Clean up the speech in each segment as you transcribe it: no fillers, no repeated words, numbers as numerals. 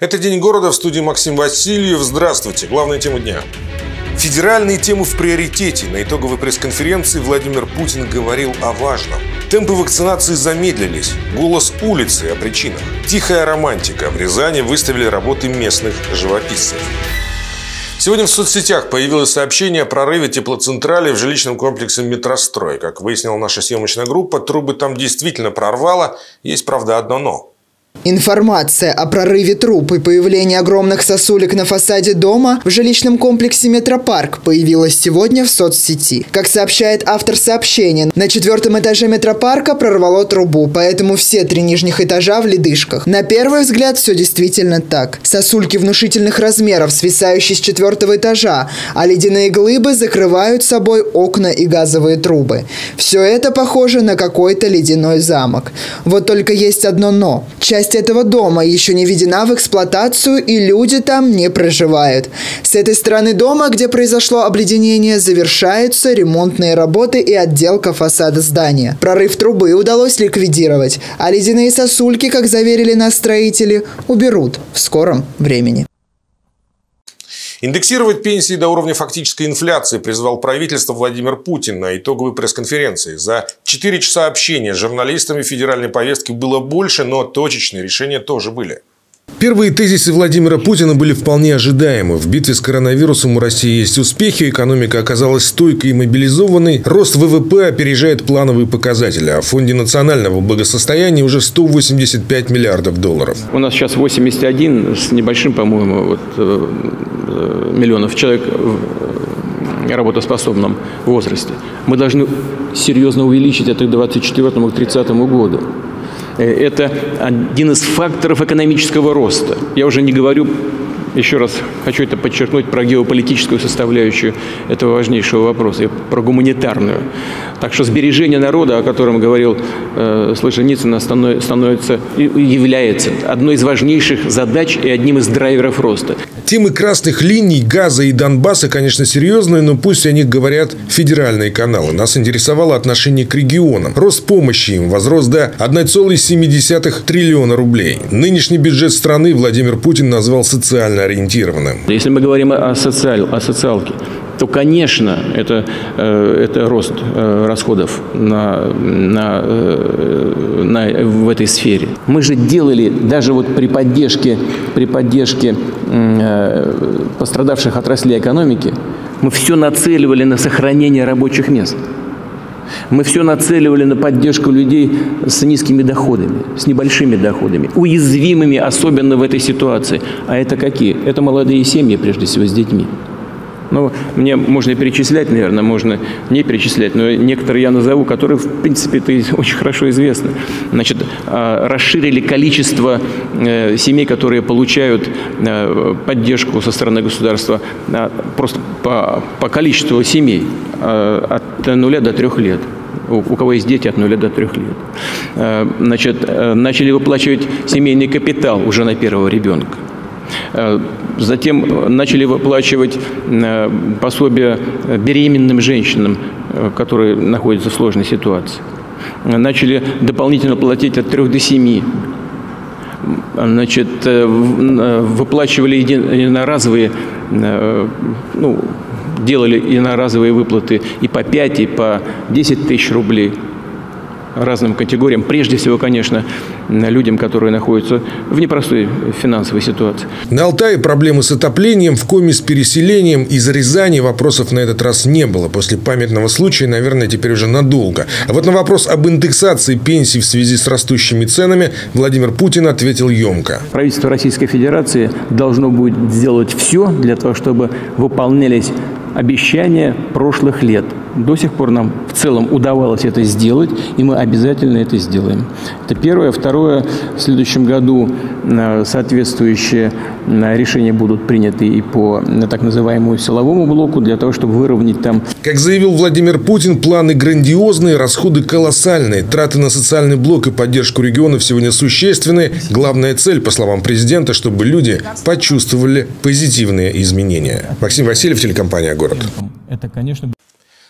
Это «День города», в студии Максим Васильев. Здравствуйте. Главная тема дня. Федеральные темы в приоритете. На итоговой пресс-конференции Владимир Путин говорил о важном. Темпы вакцинации замедлились. Голос улицы о причинах. Тихая романтика. В Рязани выставили работы местных живописцев. Сегодня в соцсетях появилось сообщение о прорыве теплоцентрали в жилищном комплексе «Метрострой». Как выяснила наша съемочная группа, трубы там действительно прорвало. Есть, правда, одно «но». Информация о прорыве труб и появлении огромных сосулек на фасаде дома в жилищном комплексе «Метропарк» появилась сегодня в соцсети. Как сообщает автор сообщения, на 4-м этаже «Метропарка» прорвало трубу, поэтому все 3 нижних этажа в ледышках. На первый взгляд все действительно так. Сосульки внушительных размеров, свисающие с 4-го этажа, а ледяные глыбы закрывают собой окна и газовые трубы. Все это похоже на какой-то ледяной замок. Вот только есть одно «но». Часть этого дома еще не введена в эксплуатацию, и люди там не проживают. С этой стороны дома, где произошло обледенение, завершаются ремонтные работы и отделка фасада здания. Прорыв трубы удалось ликвидировать, а ледяные сосульки, как заверили нас строители, уберут в скором времени. Индексировать пенсии до уровня фактической инфляции призвал правительство Владимир Путин на итоговой пресс-конференции. За 4 часа общения с журналистами федеральной повестки было больше, но точечные решения тоже были. Первые тезисы Владимира Путина были вполне ожидаемы. В битве с коронавирусом у России есть успехи, экономика оказалась стойкой и мобилизованной, рост ВВП опережает плановые показатели, а в Фонде национального благосостояния уже 185 миллиардов долларов. У нас сейчас 81 с небольшим, по-моему, миллионов человек в работоспособном возрасте. Мы должны серьезно увеличить это к 2024 и 2030 году. Это один из факторов экономического роста. Я уже не говорю, еще раз хочу это подчеркнуть, про геополитическую составляющую этого важнейшего вопроса, и про гуманитарную. Так что сбережение народа, о котором говорил Солженицын, становится и является одной из важнейших задач и одним из драйверов роста. Темы красных линий, газа и Донбасса, конечно, серьезные, но пусть о них говорят федеральные каналы. Нас интересовало отношение к регионам. Рост помощи им возрос до 1,7 триллиона рублей. Нынешний бюджет страны Владимир Путин назвал социально ориентированным. Если мы говорим о социалке, то, конечно, это рост расходов в этой сфере. Мы же делали даже вот при поддержке пострадавших отраслей экономики, мы все нацеливали на сохранение рабочих мест. Мы все нацеливали на поддержку людей с низкими доходами, с небольшими доходами, уязвимыми особенно в этой ситуации. А это какие? Это молодые семьи, прежде всего, с детьми. Ну, мне можно перечислять, наверное, можно не перечислять, но некоторые я назову, которые, в принципе, это очень хорошо известно. Значит, расширили количество семей, которые получают поддержку со стороны государства просто по количеству семей от 0 до 3 лет. У кого есть дети, от 0 до 3 лет. Значит, начали выплачивать семейный капитал уже на первого ребенка. Затем начали выплачивать пособия беременным женщинам, которые находятся в сложной ситуации. Начали дополнительно платить от 3 до 7. Значит, выплачивали единоразовые, делали единоразовые выплаты и по 5, и по 10 тысяч рублей разным категориям. Прежде всего, конечно, людям, которые находятся в непростой финансовой ситуации. На Алтае проблемы с отоплением, в Коми с переселением. Из Рязани вопросов на этот раз не было. После памятного случая, наверное, теперь уже надолго. А вот на вопрос об индексации пенсий в связи с растущими ценами Владимир Путин ответил емко. Правительство Российской Федерации должно будет сделать все для того, чтобы выполнялись обещания прошлых лет. До сих пор нам в целом удавалось это сделать, и мы обязательно это сделаем. Это первое. Второе, в следующем году соответствующие решения будут приняты и по так называемому силовому блоку, для того, чтобы выровнять там. Как заявил Владимир Путин, планы грандиозные, расходы колоссальные. Траты на социальный блок и поддержку регионов сегодня существенные. Главная цель, по словам президента, чтобы люди почувствовали позитивные изменения. Максим Васильев, телекомпания «Город». Это, конечно...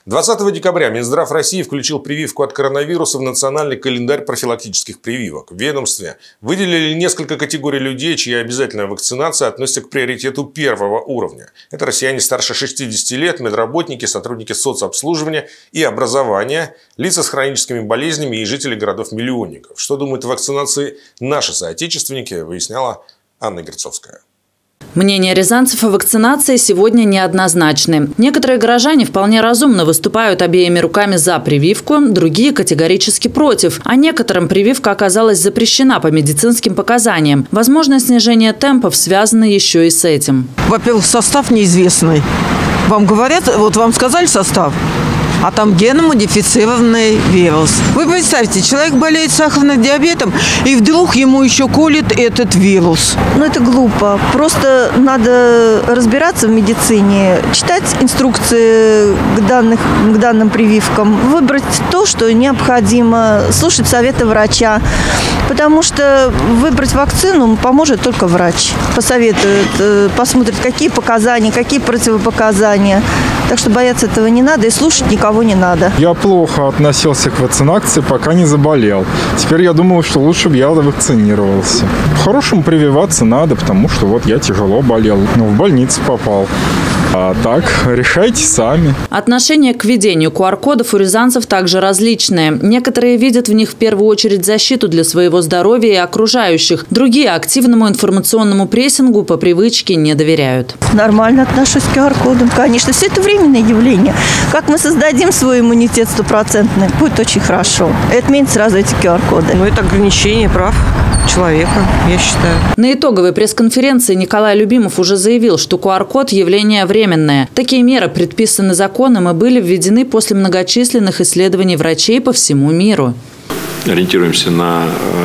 20 декабря Минздрав России включил прививку от коронавируса в национальный календарь профилактических прививок. В ведомстве выделили несколько категорий людей, чья обязательная вакцинация относится к приоритету первого уровня. Это россияне старше 60 лет, медработники, сотрудники соцобслуживания и образования, лица с хроническими болезнями и жители городов-миллионников. Что думают о вакцинации наши соотечественники, выясняла Анна Герцовская. Мнения рязанцев о вакцинации сегодня неоднозначны. Некоторые горожане вполне разумно выступают обеими руками за прививку, другие категорически против. А некоторым прививка оказалась запрещена по медицинским показаниям. Возможно, снижение темпов связано еще и с этим. Во-первых, состав неизвестный. Вам говорят, вот вам сказали состав, а там геномодифицированный вирус. Вы представьте, человек болеет сахарным диабетом, и вдруг ему еще колет этот вирус. Ну, это глупо. Просто надо разбираться в медицине, читать инструкции к данным прививкам, выбрать то, что необходимо, слушать советы врача. Потому что выбрать вакцину поможет только врач. Посоветует, посмотрит, какие показания, какие противопоказания. Так что бояться этого не надо и слушать никого не надо. Я плохо относился к вакцинации, пока не заболел. Теперь я думаю, что лучше бы я вакцинировался. По-хорошему прививаться надо, потому что вот я тяжело болел, но в больницу попал. А так, решайте сами. Отношение к введению QR-кодов у рязанцев также различное. Некоторые видят в них в первую очередь защиту для своего здоровья и окружающих. Другие активному информационному прессингу по привычке не доверяют. Нормально отношусь к QR-кодам. Конечно, все это временное явление. Как мы создадим свой иммунитет стопроцентный, будет очень хорошо. И отменить сразу эти QR-коды. Ну, это ограничение прав человека, я считаю. На итоговой пресс-конференции Николай Любимов уже заявил, что QR-код – явление временное. Такие меры предписаны законом и были введены после многочисленных исследований врачей по всему миру. Ориентируемся на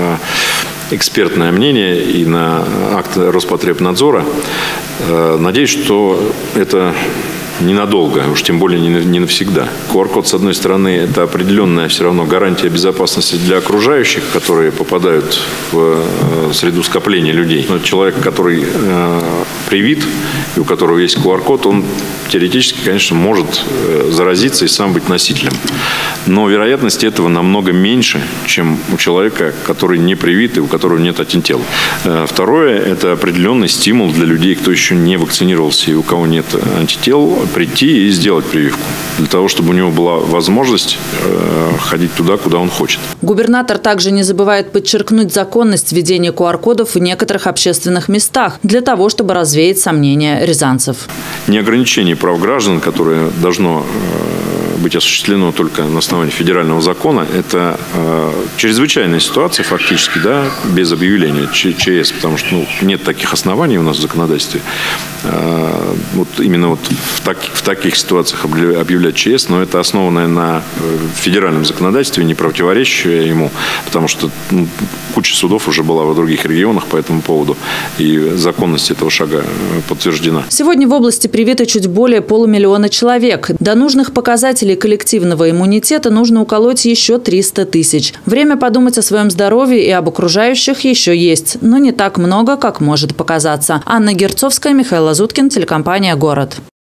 экспертное мнение и на акт Роспотребнадзора. Надеюсь, что это ненадолго, уж тем более не навсегда. QR-код, с одной стороны, это определенная все равно гарантия безопасности для окружающих, которые попадают в среду скопления людей. Но человек, который привит и у которого есть QR-код, он теоретически, конечно, может заразиться и сам быть носителем. Но вероятность этого намного меньше, чем у человека, который не привит и у которого нет антител. Второе – это определенный стимул для людей, кто еще не вакцинировался и у кого нет антител, прийти и сделать прививку. Для того, чтобы у него была возможность ходить туда, куда он хочет. Губернатор также не забывает подчеркнуть законность введения QR-кодов в некоторых общественных местах для того, чтобы развеять сомнения рязанцев. Не ограничение прав граждан, которое должно быть осуществлено только на основании федерального закона, это чрезвычайная ситуация фактически, да, без объявления ЧС, потому что нет таких оснований у нас в законодательстве. Вот именно вот в таких ситуациях объявлять ЧС, но это основанное на федеральном законодательстве, не противоречащее ему, потому что куча судов уже была в других регионах по этому поводу, и законность этого шага подтверждена. Сегодня в области привито чуть более 500 000 человек. До нужных показателей коллективного иммунитета нужно уколоть еще 300 000. Время подумать о своем здоровье и об окружающих еще есть, но не так много, как может показаться. Анна Герцовская, Михаил Лазуткин, телекомпания «Город».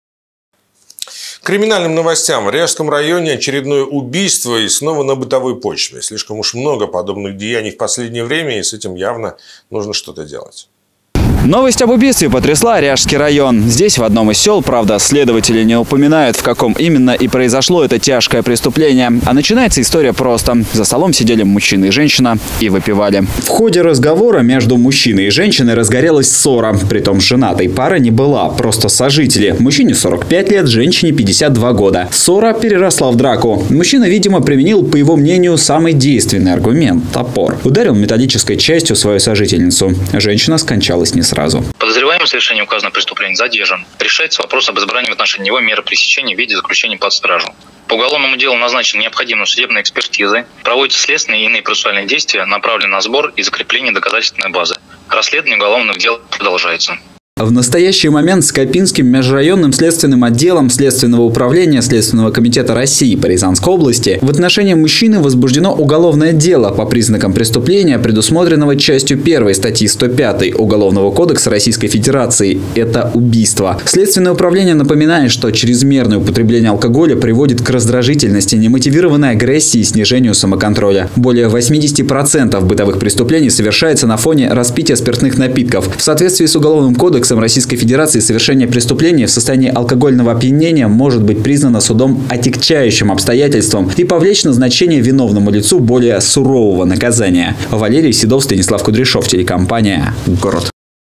К криминальным новостям. В Ряжском районе очередное убийство и снова на бытовой почве. Слишком уж много подобных деяний в последнее время, и с этим явно нужно что-то делать. Новость об убийстве потрясла Ряжский район. Здесь, в одном из сел, правда, следователи не упоминают, в каком именно и произошло это тяжкое преступление. А начинается история просто. За столом сидели мужчина и женщина и выпивали. В ходе разговора между мужчиной и женщиной разгорелась ссора. Притом женатой пара не была, просто сожители. Мужчине 45 лет, женщине 52 года. Ссора переросла в драку. Мужчина, видимо, применил, по его мнению, самый действенный аргумент – топор. Ударил металлической частью свою сожительницу. Женщина скончалась не сразу. Подозреваемый в совершении указанного преступления задержан. Решается вопрос об избрании в отношении него меры пресечения в виде заключения под стражу. По уголовному делу назначены необходимые судебные экспертизы, проводятся следственные и иные процессуальные действия, направленные на сбор и закрепление доказательственной базы. Расследование уголовных дел продолжается. В настоящий момент Скопинским межрайонным следственным отделом Следственного управления Следственного комитета России по Рязанской области в отношении мужчины возбуждено уголовное дело по признакам преступления, предусмотренного частью 1 статьи 105 Уголовного кодекса Российской Федерации. Это убийство. Следственное управление напоминает, что чрезмерное употребление алкоголя приводит к раздражительности, немотивированной агрессии и снижению самоконтроля. Более 80% бытовых преступлений совершается на фоне распития спиртных напитков. В соответствии с Уголовным кодексом Российской Федерации совершение преступления в состоянии алкогольного опьянения может быть признано судом отягчающим обстоятельством и повлечь назначение виновному лицу более сурового наказания. Валерий Седов, Станислав Кудряшов, телекомпания «Город».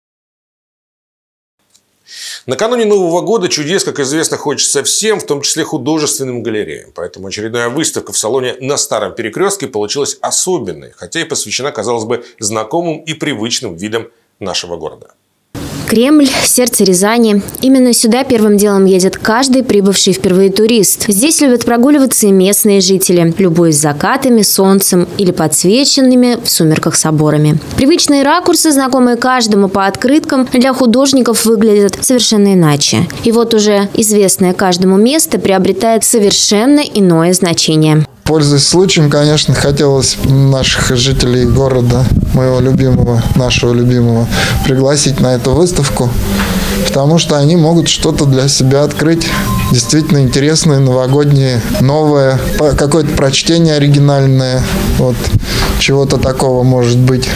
Накануне Нового года чудес, как известно, хочется всем, в том числе художественным галереям. Поэтому очередная выставка в салоне на Старом Перекрестке получилась особенной, хотя и посвящена, казалось бы, знакомым и привычным видам нашего города. Кремль – сердце Рязани. Именно сюда первым делом едет каждый прибывший впервые турист. Здесь любят прогуливаться и местные жители, любуясь закатами, солнцем или подсвеченными в сумерках соборами. Привычные ракурсы, знакомые каждому по открыткам, для художников выглядят совершенно иначе. И вот уже известное каждому место приобретает совершенно иное значение. Пользуясь случаем, конечно, хотелось наших жителей города, моего любимого, нашего любимого, пригласить на эту выставку, потому что они могут что-то для себя открыть. Действительно интересное, новогоднее, новое, какое-то прочтение оригинальное, вот чего-то такого может быть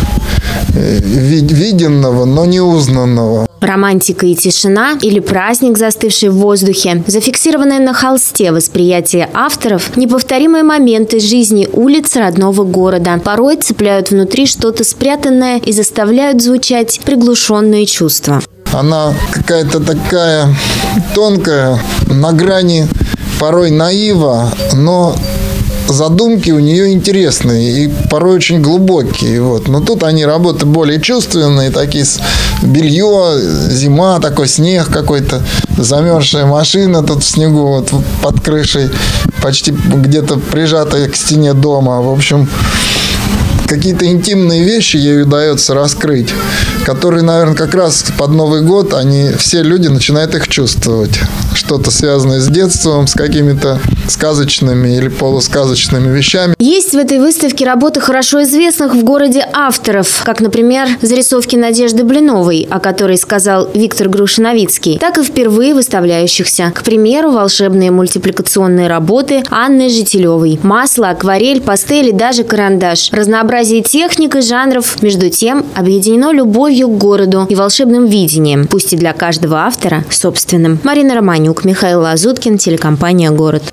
виденного, но не узнанного. Романтика и тишина или праздник, застывший в воздухе, зафиксированное на холсте восприятие авторов, неповторимые моменты жизни улиц родного города, порой цепляют внутри что-то спрятанное и заставляют звучать приглушенные чувства. Она какая-то такая тонкая, на грани порой наива, но задумки у нее интересные и порой очень глубокие. Вот. Но тут они работы более чувственные, такие белье, зима, такой снег какой-то, замерзшая машина тут в снегу, вот, под крышей, почти где-то прижатая к стене дома. В общем, какие-то интимные вещи ей удается раскрыть, которые, наверное, как раз под Новый год все люди начинают их чувствовать. Что-то связанное с детством, с какими-то сказочными или полусказочными вещами. Есть в этой выставке работы хорошо известных в городе авторов, как, например, зарисовки Надежды Блиновой, о которой сказал Виктор Грушиновицкий, так и впервые выставляющихся. К примеру, волшебные мультипликационные работы Анны Жителевой. Масло, акварель, пастель и даже карандаш. Разнообразие техник и жанров, между тем, объединено любовью к городу и волшебным видением, пусть и для каждого автора собственным. Марина Романюк, Михаил Лазуткин, телекомпания «Город».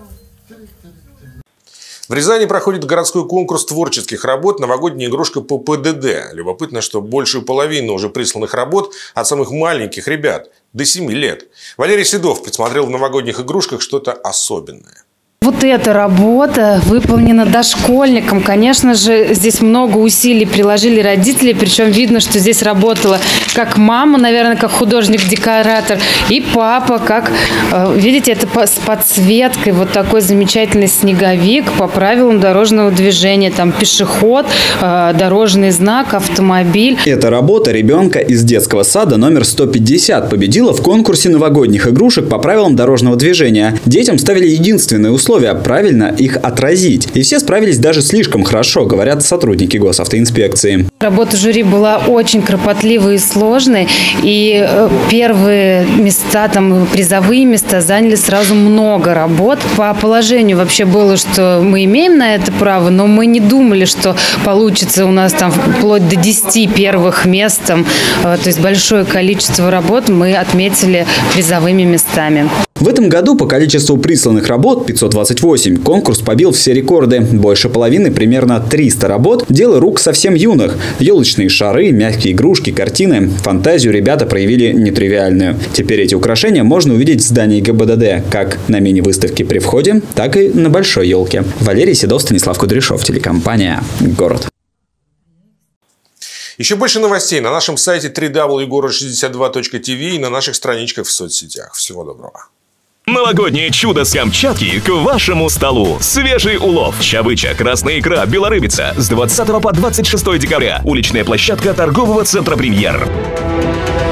В Рязани проходит городской конкурс творческих работ «Новогодняя игрушка по ПДД». Любопытно, что большую половину уже присланных работ от самых маленьких ребят до 7 лет. Валерий Седов присмотрел в новогодних игрушках что-то особенное. Вот эта работа выполнена дошкольником. Конечно же, здесь много усилий приложили родители, причем видно, что здесь работала как мама, наверное, как художник-декоратор, и папа, как, видите, это с подсветкой, вот такой замечательный снеговик по правилам дорожного движения. Там пешеход, дорожный знак, автомобиль. Эта работа ребенка из детского сада номер 150 победила в конкурсе новогодних игрушек по правилам дорожного движения. Детям ставили единственное условие – правильно их отразить. И все справились даже слишком хорошо, говорят сотрудники госавтоинспекции. Работа жюри была очень кропотливой и сложной. И первые места, там, призовые места заняли сразу много работ. По положению вообще было, что мы имеем на это право, но мы не думали, что получится у нас там вплоть до 10 первых мест. То есть большое количество работ мы отметили призовыми местами. В этом году по количеству присланных работ 528 конкурс побил все рекорды. Больше половины, примерно 300 работ, дело рук совсем юных. Елочные шары, мягкие игрушки, картины. Фантазию ребята проявили нетривиальную. Теперь эти украшения можно увидеть в здании ГИБДД, как на мини-выставке при входе, так и на большой елке. Валерий Седов, Станислав Кудряшов, телекомпания «Город». Еще больше новостей на нашем сайте www.gorod62.tv и на наших страничках в соцсетях. Всего доброго. Новогоднее чудо с Камчатки к вашему столу. Свежий улов, чавыча, красная икра, белорыбица. С 20 по 26 декабря. Уличная площадка торгового центра «Премьер».